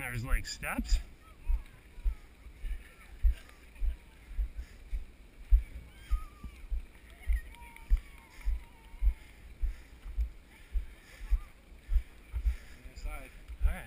and there's like steps. Alright.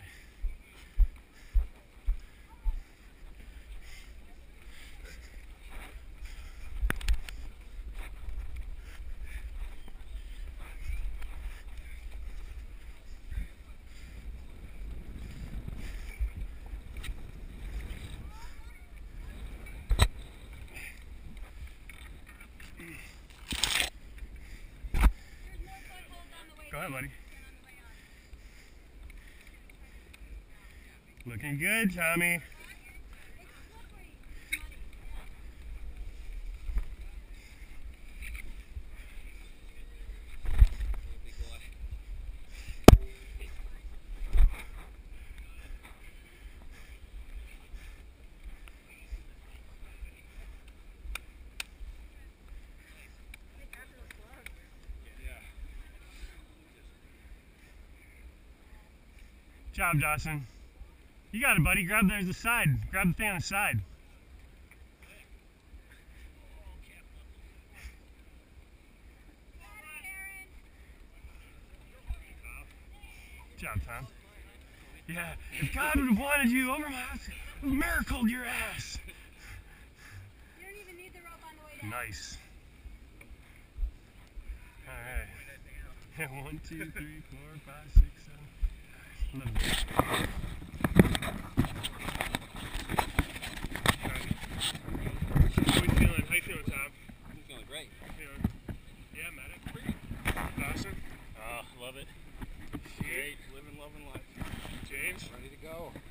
Go ahead, buddy. Looking good, Tommy. Good job, Dawson. You got it, buddy. Grab there's the side. Grab the thing on the side. Good job, Tom. Yeah, if God would have wanted you over my house, would have miracled your ass. You don't even need the rope on the way down. Nice. Alright. 1, 2, 3, 4, 5, 6, 7. Love it. How you feeling, Tom? I'm feeling great. Yeah, medic. Dawson? Love it. Great, living, loving life. James? Ready to go.